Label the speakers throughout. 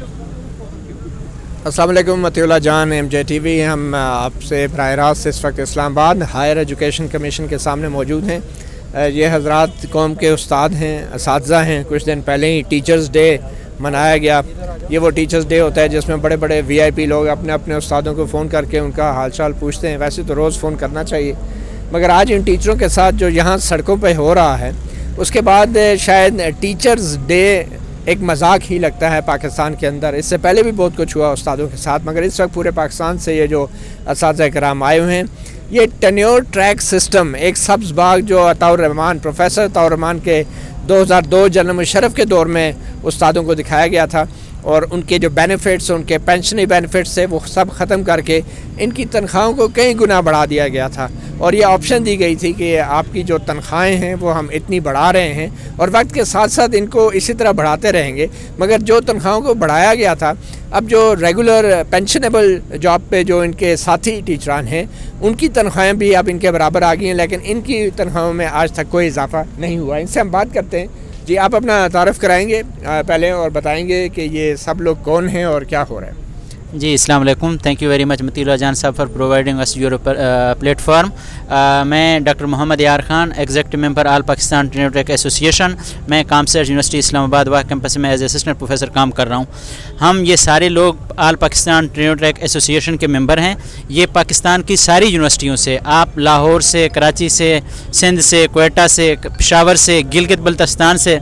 Speaker 1: अस्सलाम वालेकुम मतिउल्लाह जान MJTV। हम आपसे बराह रास्त इस वक्त इस्लामाबाद हायर एजुकेशन कमीशन के सामने मौजूद हैं। ये हज़रात कौम के उस्ताद हैं, असातिज़ा हैं। कुछ दिन पहले ही टीचर्स डे मनाया गया। ये वो टीचर्स डे होता है जिसमें बड़े बड़े VIP लोग अपने अपने उस्तादों को फ़ोन करके उनका हाल चाल पूछते हैं। वैसे तो रोज़ फ़ोन करना चाहिए, मगर आज इन टीचरों के साथ जो यहाँ सड़कों पर हो रहा है, उसके बाद शायद टीचर्स डे एक मजाक ही लगता है पाकिस्तान के अंदर। इससे पहले भी बहुत कुछ हुआ उस्तादों के साथ, मगर इस वक्त पूरे पाकिस्तान से ये जो असातिज़ा कराम आए हुए हैं, ये टेन्योर ट्रैक सिस्टम एक सब्ज़ बाग जो रहमान प्रोफेसर रहमान के 2002 जनरल मुशर्रफ के दौर में उस्तादों को दिखाया गया था, और उनके जो बेनिफिट्स, उनके पेंशनरी बेनिफिट्स थे, वो सब ख़त्म करके इनकी तनख्वाहों को कई गुना बढ़ा दिया गया था। और ये ऑप्शन दी गई थी कि आपकी जो तनख्वाहें हैं वो हम इतनी बढ़ा रहे हैं और वक्त के साथ साथ इनको इसी तरह बढ़ाते रहेंगे। मगर जो तनख्वाहों को बढ़ाया गया था, अब जो रेगुलर पेंशनेबल जॉब पे जो इनके साथी टीचरान हैं, उनकी तनख्वाहें भी अब इनके बराबर आ गई हैं, लेकिन इनकी तनख्वाहों में आज तक कोई इजाफा नहीं हुआ। इनसे हम बात करते हैं। जी, आप अपना तारफ़ कराएंगे पहले और बताएंगे कि ये सब लोग कौन हैं और क्या हो रहा है?
Speaker 2: जी, अस्सलाम वालेकुम। Thank you very much Matiullah Jan साहब for providing us your platform. मैं doctor Mohammad Yar Khan, executive member all Pakistan tenure track association. मैं कामसर्ज यूनिवर्सिटी इस्लामाबाद वाह कैंपस में एज असिस्टेंट प्रोफेसर काम कर रहा हूँ। हम ये सारे लोग all Pakistan tenure track association के मेंबर हैं। ये पाकिस्तान की सारी यूनिवर्सिटियों से, आप लाहौर से, कराची से, सिंध से, कोयटा से, पेशावर से, गिलगित बल्तिस्तान से,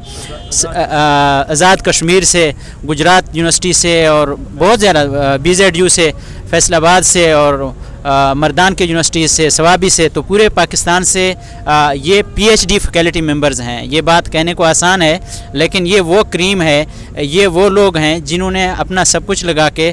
Speaker 2: आज़ाद कश्मीर से, गुजरात यूनिवर्सिटी से, और बहुत ज़्यादा BZU से, फैसलाबाद से, और मर्दान के यूनिवर्सिटी से, सवाबी से, तो पूरे पाकिस्तान से ये PhD फैकल्टी मेंबर्स हैं। ये बात कहने को आसान है, लेकिन ये वो क्रीम है, ये वो लोग हैं जिन्होंने अपना सब कुछ लगा के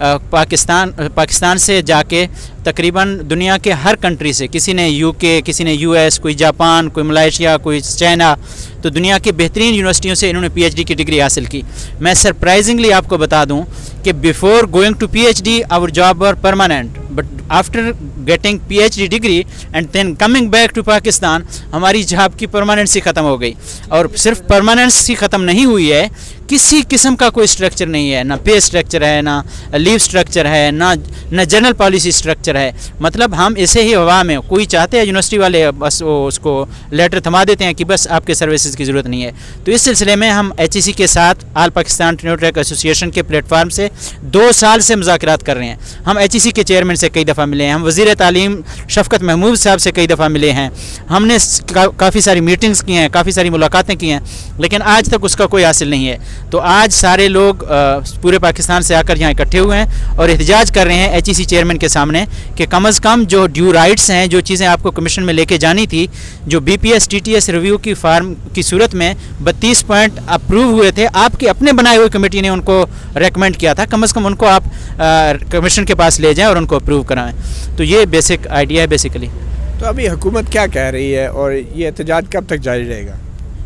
Speaker 2: पाकिस्तान से जाके तकरीबन दुनिया के हर कंट्री से, किसी ने UK, किसी ने US, कोई जापान, कोई मलेशिया, कोई चाइना, तो दुनिया की बेहतरीन यूनिवर्सिटियों से इन्होंने PhD की डिग्री हासिल की। मैं सरप्राइजिंगली आपको बता दूं कि before going to PhD our job were permanent, but after getting PhD degree and then coming back to Pakistan, हमारी जॉब की परमानेंसी ख़त्म हो गई। और सिर्फ परमानेंसी ख़त्म नहीं हुई है, किसी किस्म का कोई स्ट्रक्चर नहीं है, ना पे स्ट्रक्चर है, ना लीव स्ट्रक्चर है, ना जनरल पॉलिसी स्ट्रक्चर है। मतलब हम ऐसे ही हवा में, कोई चाहते हैं यूनिवर्सिटी वाले बस वो उसको लेटर थमा देते हैं कि बस आपके सर्विसेज की ज़रूरत नहीं है। तो इस सिलसिले में हम HEC के साथ all Pakistan tenure track association के प्लेटफार्म से 2 साल से मुज़ाकरात कर रहे हैं। हम HEC के चेयरमैन से कई दफ़ा मिले हैं, हम वज़ीर तालीम शफ़कत महमूद साहब से कई दफ़ा मिले हैं, हमने काफ़ी सारी मीटिंग्स की हैं, काफ़ी सारी मुलाकातें की हैं, लेकिन आज तक उसका कोई हासिल नहीं है। तो आज सारे लोग पूरे पाकिस्तान से आकर यहाँ इकट्ठे हुए हैं और एहतजाज कर रहे हैं HEC चेयरमैन के सामने कि कम अज़ कम जो ड्यू राइट्स हैं, जो चीज़ें आपको कमीशन में लेके जानी थी, जो BPS TTS रिव्यू की फार्म की सूरत में 32 पॉइंट अप्रूव हुए थे, आपकी अपने बनाए हुए कमेटी ने उनको रेकमेंड किया था, कम अज़ कम उनको आप कमीशन के पास ले जाएँ और उनको अप्रूव कराएँ। तो ये बेसिक आइडिया है बेसिकली।
Speaker 1: तो अभी हुकूमत क्या कह रही है और ये एहतजाज कब तक जारी रहेगा?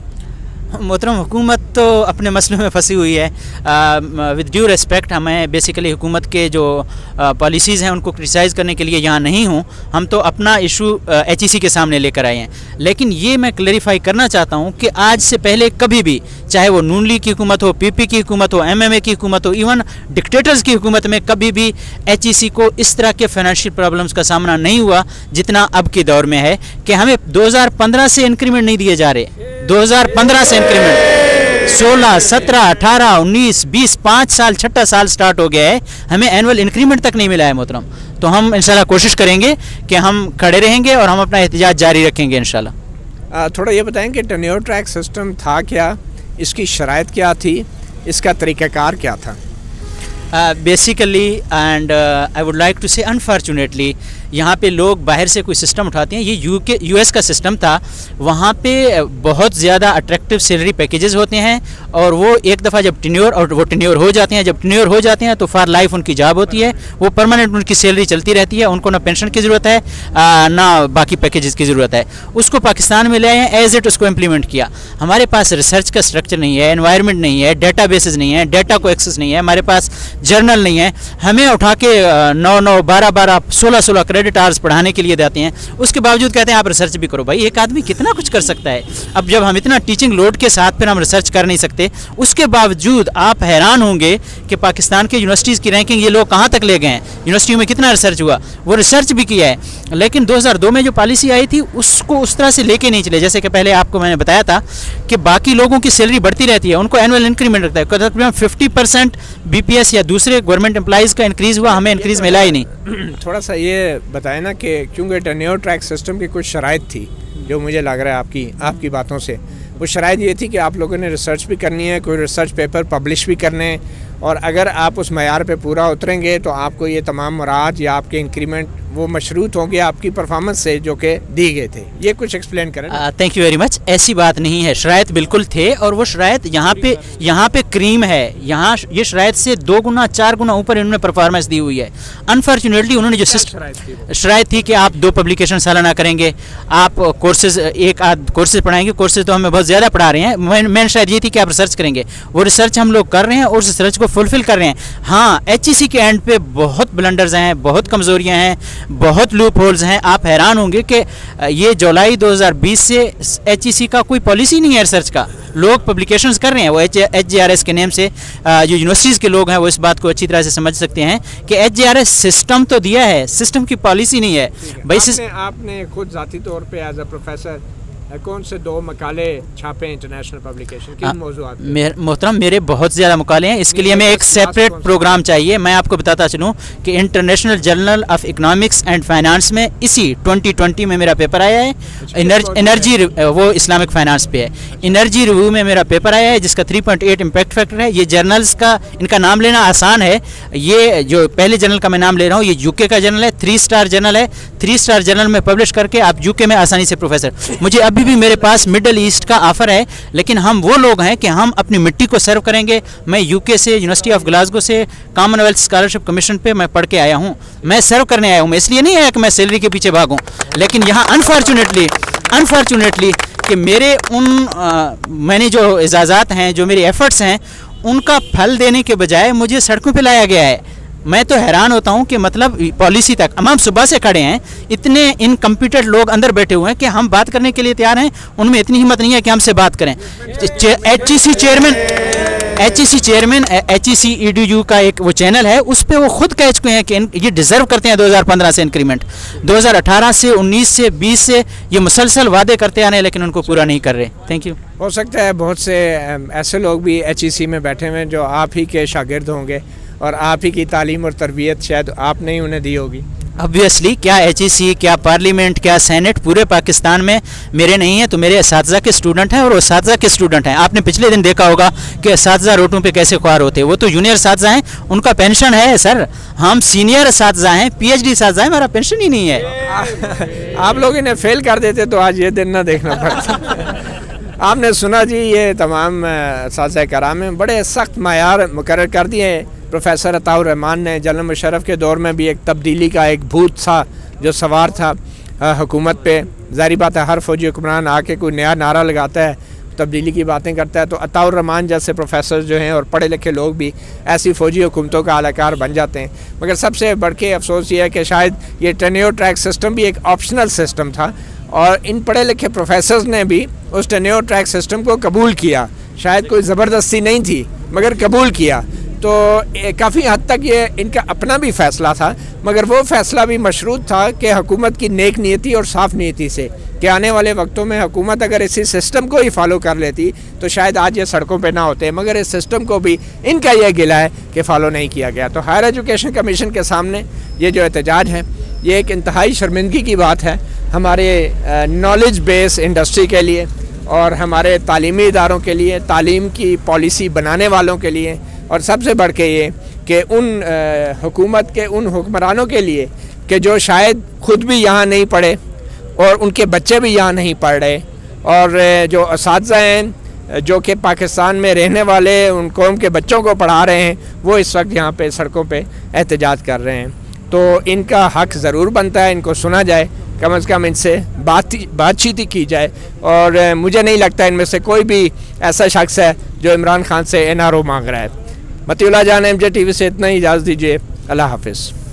Speaker 2: मोहतरम, हुकूमत तो अपने मसलों में फंसी हुई है। विद ड्यू रिस्पेक्ट, हमें बेसिकली हुकूमत के जो पॉलिसीज़ हैं उनको क्रिटिसाइज़ करने के लिए यहाँ नहीं हूँ। हम तो अपना इशू HEC के सामने लेकर आए हैं। लेकिन ये मैं क्लैरिफाई करना चाहता हूँ कि आज से पहले कभी भी, चाहे वो नून लीग की हुकूमत हो, PP की हुकूमत हो, MMA की हुकूमत हो, इवन डिक्टेटर्स की हुकूमत में कभी भी HEC को इस तरह के फाइनेंशियल प्रॉब्लम्स का सामना नहीं हुआ जितना अब के दौर में है कि हमें 2015 से इंक्रीमेंट नहीं दिए जा रहे। 2015 से इंक्रीमेंट 16, 17, 18, 19, 20, 5 साल, 6ठा साल स्टार्ट हो गया है, हमें एनुअल इंक्रीमेंट तक नहीं मिला है मोहतरम। तो हम इंशाल्लाह कोशिश करेंगे कि हम खड़े रहेंगे और हम अपना एहतजाज जारी रखेंगे इंशाल्लाह।
Speaker 1: थोड़ा ये बताएं कि टेन्योर ट्रैक सिस्टम था क्या, इसकी शराइत क्या थी, इसका तरीक़ाकार क्या था?
Speaker 2: Basically and I would like to say unfortunately, यहाँ पे लोग बाहर से कोई सिस्टम उठाते हैं। ये US का सिस्टम था, वहाँ पे बहुत ज़्यादा अट्रैक्टिव सैलरी पैकेजेस होते हैं, और वो एक दफ़ा जब टेन्योर हो जाते हैं, जब टेन्योर हो जाते हैं तो फॉर लाइफ उनकी जॉब होती है, वो परमानेंट उनकी सैलरी चलती रहती है, उनको ना पेंशन की ज़रूरत है ना बाकी पैकेजेस की ज़रूरत है। उसको पाकिस्तान में ले आए, एज इट उसको इम्प्लीमेंट किया। हमारे पास रिसर्च का स्ट्रक्चर नहीं है, एनवायरनमेंट नहीं है, डेटा बेसिस नहीं है, डेटा को एक्सेस नहीं है, हमारे पास जर्नल नहीं है। हमें उठा के 9, 9, 12, 12, 16, 16 क्रेडिट आवर्स पढ़ाने के लिए देते हैं, उसके बावजूद कहते हैं आप रिसर्च भी करो। भाई एक आदमी कितना कुछ कर सकता है। अब जब हम इतना टीचिंग लोड के साथ फिर हम रिसर्च कर नहीं सकते, उसके बावजूद आप हैरान होंगे कि पाकिस्तान के यूनिवर्सिटीज़ की रैंकिंग ये लोग कहाँ तक ले गए हैं। यूनिवर्सिटियों में कितना रिसर्च हुआ, वो रिसर्च भी किया है, लेकिन 2002 में जो पॉलिसी आई थी उसको उस तरह से लेके नहीं चले। जैसे कि पहले आपको मैंने बताया था कि बाकी लोगों की सैलरी बढ़ती रहती है, उनको एनुअल इंक्रीमेंट रखता है, तकरीबन 50% बीपीएस या दूसरे गवर्नमेंट एम्प्लॉइज़ का इंक्रीज़ हुआ, हमें इंक्रीज़ मिला ही नहीं।
Speaker 1: थोड़ा सा ये बताएं ना कि क्योंकि टेन्योर ट्रैक सिस्टम की कुछ शराइत थी जो मुझे लग रहा है आपकी बातों से, वो शराइत ये थी कि आप लोगों ने रिसर्च भी करनी है, कोई रिसर्च पेपर पब्लिश भी करने हैं, और अगर आप उस मयार पे पूरा उतरेंगे तो आपको ये तमाम मुराद या आपके इंक्रीमेंट वो मशरूत होंगे आपकी परफॉर्मेंस से जो कि दी गए थे। ये कुछ एक्सप्लेन करें।
Speaker 2: Thank you very much. ऐसी बात नहीं है, शराइत बिल्कुल थे, और वो शराइत यहाँ पे क्रीम है। यहाँ ये शराइत से 2 गुना 4 गुना ऊपर इन्होंने परफॉर्मेंस दी हुई है। अनफॉर्चुनेटली उन्होंने जो शराइत थी कि आप 2 पब्लिकेशन सालाना करेंगे, आप कोर्सेज एक आध कोर्सेज पढ़ाएंगे, कोर्सेज तो हमें बहुत ज़्यादा पढ़ा रहे हैं, मेन शायद ये थी कि आप रिसर्च करेंगे। वो रिसर्च हम लोग कर रहे हैं और उस रिसर्च को फुलफिल कर रहे हैं। हाँ, HEC के एंड पे बहुत ब्लंडर्स हैं, बहुत कमज़ोरियाँ हैं, बहुत लूप होल्स हैं। आप हैरान होंगे कि ये जुलाई 2020 से HEC का कोई पॉलिसी नहीं है रिसर्च का। लोग पब्लिकेशंस कर रहे हैं, वो HJRS के नेम से जो यूनिवर्सिटीज़ के लोग हैं वो इस बात को अच्छी तरह से समझ सकते हैं कि HJRS सिस्टम तो दिया है, सिस्टम की पॉलिसी नहीं है। भाई
Speaker 1: आपने खुद ज़ाती तौर पे एज अ प्रोफेसर कौन से 2 मकाले छापे इंटरनेशनल पब्लिकेशन किन मौज़ूआत पे?
Speaker 2: मोहतरम, मेरे बहुत ज़्यादा मकाले हैं, इसके लिए मैं एक सेपरेट प्रोग्राम चाहिए। मैं आपको बताता चलूँ कि International Journal of Economics and Finance में इसी 2020 में मेरा पेपर आया है। एनर्जी वो इस्लामिक फाइनेंस पे है। एनर्जी रिव्यू में मेरा पेपर आया है जिसका 3.8 इम्पैक्ट फैक्टर है। ये जर्नल्स का इनका नाम लेना आसान है। ये जो पहले जर्नल का मैं नाम ले रहा हूँ, ये यूके का जर्नल है, 3 स्टार जर्नल है। 3 स्टार जर्नल में पब्लिश करके आप यूके में आसानी से प्रोफेसर। मुझे अभी भी मेरे पास मिडल ईस्ट का ऑफर है, लेकिन हम वो लोग हैं कि हम अपनी मिट्टी को सर्व करेंगे। मैं यूके से, यूनिवर्सिटी ऑफ ग्लासगो से, कॉमनवेल्थ स्कॉलरशिप कमीशन पे मैं पढ़ के आया हूँ। मैं सर्व करने आया हूँ, मैं इसलिए नहीं आया कि मैं सैलरी के पीछे भागूँ। लेकिन यहाँ अनफॉर्चुनेटली कि मेरे मैंने जो इजाज़ात हैं, जो मेरे एफर्ट्स हैं, उनका फल देने के बजाय मुझे सड़कों पे लाया गया है। मैं तो हैरान होता हूँ कि मतलब पॉलिसी तक हम सुबह से खड़े हैं, इतने इनकम्पिटेंट लोग अंदर बैठे हुए हैं कि हम बात करने के लिए तैयार हैं, उनमें इतनी हिम्मत नहीं है कि हमसे बात करें। HEC चेयरमैन HEC EDU का एक वो चैनल है, उस पर वो खुद कह चुके हैं कि ये डिज़र्व करते हैं 2015 से इंक्रीमेंट, 2018 से 19 से 20 से ये मुसलसल वादे करते आ रहे हैं, लेकिन उनको पूरा नहीं कर रहे। Thank you.
Speaker 1: हो सकता है बहुत से ऐसे लोग भी HEC में बैठे हुए हैं जो आप ही के शागिर्द होंगे और आप ही की तालीम और तरबियत शायद आपने ही उन्हें दी होगी।
Speaker 2: ऑब्वियसली, क्या HEC, क्या पार्लियामेंट, क्या सेनेट पूरे पाकिस्तान में मेरे नहीं है तो मेरे असातिज़ा के स्टूडेंट हैं, और वो असातिज़ा के स्टूडेंट हैं। आपने पिछले दिन देखा होगा कि असातिज़ा रोटों पे कैसे ख्वार होते हैं। वो तो जूनियर असातिज़ा हैं, उनका पेंशन है सर। हम सीनियर असातिज़ा हैं, PhD असातिज़ा हैं, हमारा पेंशन ही नहीं है।
Speaker 1: आप लोग इन्हें फेल कर देते तो आज ये दिन ना देखना पड़ता। आपने सुना जी, ये तमाम असातिज़ा कराम में बड़े सख्त मयार मुकर्रर कर दिए हैं। प्रोफेसर अता रहमान ने जनरल मुशर्रफ के दौर में भी एक तब्दीली का एक भूत था जो सवार था हुकूमत पे। ज़ाहिर बात है, हर फौजी हुक्मरान आके कोई नया नारा लगाता है, तब्दीली की बातें करता है, तो अता रहमान जैसे प्रोफेसर जो हैं और पढ़े लिखे लोग भी ऐसी फ़ौजी हुकूमतों का आलाकार बन जाते हैं। मगर सबसे बढ़ के अफसोस ये है कि शायद ये टेन्योर ट्रैक सिस्टम भी एक ऑप्शनल सिस्टम था, और इन पढ़े लिखे प्रोफेसर्स ने भी उस टेन्योर ट्रैक सिस्टम को कबूल किया। शायद कोई ज़बरदस्ती नहीं थी, मगर कबूल किया। तो काफ़ी हद तक ये इनका अपना भी फ़ैसला था, मगर वो फ़ैसला भी मशरूत था कि हुकूमत की नेक नीयती और साफ़ नीयती से, कि आने वाले वक्तों में हुकूमत अगर इसी सिस्टम को ही फॉलो कर लेती तो शायद आज ये सड़कों पे ना होते। मगर इस सिस्टम को भी इनका यह गिला है कि फ़ॉलो नहीं किया गया। तो हायर एजुकेशन कमीशन के सामने ये जो एहतजाज है, ये एक इंतहाई शर्मिंदगी की बात है हमारे नॉलेज बेस इंडस्ट्री के लिए और हमारे तालीमी इदारों के लिए, तालीम की पॉलिसी बनाने वालों के लिए, और सबसे बढ़ के ये कि उन हुकूमत के उन हुक्मरानों के लिए कि जो शायद ख़ुद भी यहाँ नहीं पढ़े और उनके बच्चे भी यहाँ नहीं पढ़ रहे, और जो असातिज़ा हैं जो कि पाकिस्तान में रहने वाले उन कौम के बच्चों को पढ़ा रहे हैं, वो इस वक्त यहाँ पे सड़कों पे एहतजाज कर रहे हैं। तो इनका हक़ ज़रूर बनता है, इनको सुना जाए, कम से कम इनसे बातचीत ही की जाए। और मुझे नहीं लगता इनमें से कोई भी ऐसा शख्स है जो इमरान खान से NRO मांग रहा है। मतीउल्लाह जान, MJ TV से इतना ही इजाज़त दीजिए। अल्लाह हाफ़िज़।